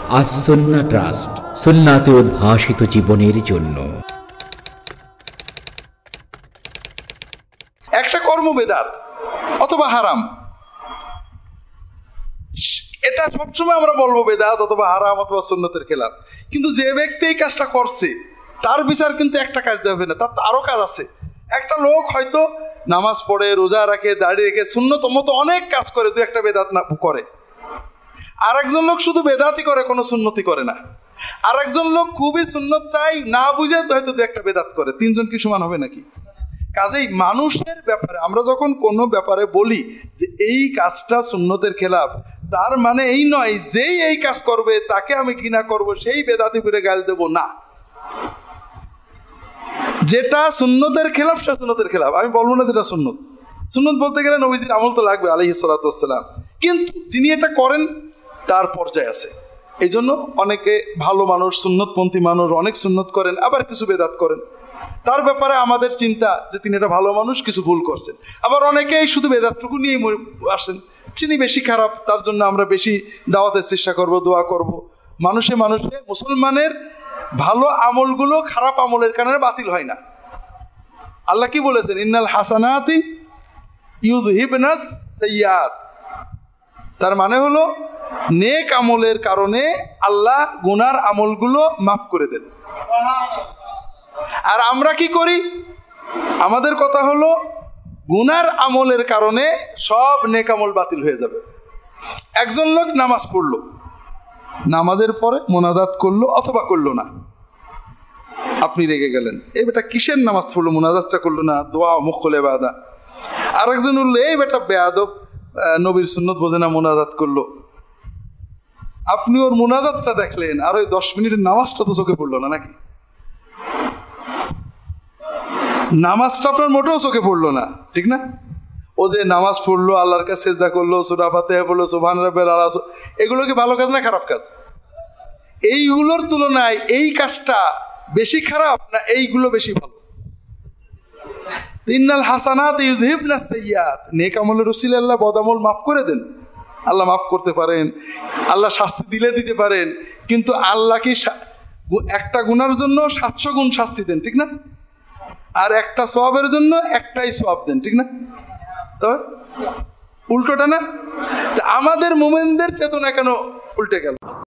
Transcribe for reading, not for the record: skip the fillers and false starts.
As-Sunnah trust, সুন্নাতে উদ্ভাসিত জীবনের জন্য। একটা কর্ম বেদাত অথবা হারাম, এটা সবসময় আমরা বলবো বেদাত অথবা হারাম অথবা সুন্নতের খেলাফ। কিন্তু যে ব্যক্তি এই কাজটা করছে তার বিচার কিন্তু একটা কাজ দেওয়া হবে না, তার তো আরো কাজ আছে। একটা লোক হয়তো নামাজ পড়ে, রোজা রাখে, দাড়ি রেখে, সুন্নত মতো অনেক কাজ করে, দু একটা বেদাত না করে। আর একজন লোক শুধু বেদাতই করে, কোনো সুন্নতি করে না। আর একজন লোক খুবই সুন্নত চাই, না বুঝে তো হয়তো দু একটা বেদাত করে। তিনজন কি সমান হবে নাকি? কাজেই মানুষের ব্যাপারে আমরা যখন কোনো ব্যাপারে বলি যে এই কাজটা সুন্নতের খেলাফ, তার মানে এই নয় যেই এই কাজ করবে তাকে আমি ঘৃণা করব, সেই বেদাতি করে গাল দেব না। যেটা সুন্নতের খেলাফ সে সুন্নতের খেলাফ। আমি বলবো না যেটা সুন্নত। সুন্নত বলতে গেলে নবীজির আমল তো লাগবে আলাইহিস সালাতু ওয়াস সালাম, কিন্তু যিনি এটা করেন তার পর্যায়ে আছে। এই জন্য অনেকে ভালো মানুষ, সুন্নতপন্থী মানুষ অনেক সুন্নত করেন, আবার কিছু বেদাত করেন। তার ব্যাপারে আমাদের চিন্তা যে তিনি একটা ভালো মানুষ, কিছু ভুল করছেন। আবার অনেকেই শুধু বেদাতটুকু নিয়েই আসেন, তিনি বেশি খারাপ, তার জন্য আমরা বেশি দাওয়াতের চেষ্টা করব, দোয়া করব। মানুষে মানুষে মুসলমানের ভালো আমলগুলো খারাপ আমলের কারণে বাতিল হয় না। আল্লাহ কি বলেছেন? ইন্নাল হাসানাতি ইউযহিবনাস সাইয়্যাত। তার মানে হলো নেক আমলের কারণে আল্লাহ গুনার আমলগুলো মাফ করে দেন। আর আমরা কি করি? আমাদের কথা হলো গুনার আমলের কারণে সব নেক আমল বাতিল হয়ে যাবে। একজন লোক নামাজ পড়লো, নামাজের পরে মোনাজাত করলো অথবা করলো না, আপনি রেগে গেলেন, এই বেটা কিসের নামাজ পড়লো, মোনাজাতটা করলো না, দোয়া মুখল ইবাদা। আর একজন বললো এই বেটা বেয়াদব, নবীর সুন্নত বোঝে না, মোনাজাত করলো। আপনি ওর মোনাজাতটা দেখলেন, আর ওই 10 মিনিটের নামাজটা তো চোখে পড়লো না নাকি? নামাজটা আপনার মোটেও চোখে পড়লো না, ঠিক না? ও যে নামাজ পড়লো, আল্লাহর কাছে সিজদা করলো, সূরা ফাতিহা পড়লো, সুবহান রাব্বিয়াল আলা, এগুলো কি ভালো কাজ না খারাপ কাজ? এইগুলোর তুলনায় এই কাজটা বেশি খারাপ না এইগুলো বেশি ভালো? ইন্নাল হাসানাত ইউযহিবনাস সাইয়্যাত, নেক আমলের উসিলে আল্লাহ বদ আমল মাফ করে দেন। আল্লাহ মাফ করতে পারেন, আল্লাহ শাস্তি দিলে দিতে পারেন, কিন্তু আল্লাহ কি একটা গুনার জন্য 700 গুণ শাস্তি দেন, ঠিক না? আর একটা সওয়াবের জন্য একটাই সওয়াব দেন, ঠিক না? তবে উল্টোটা না? আমাদের মুমিনদের চেতনা কেন উল্টে গেল?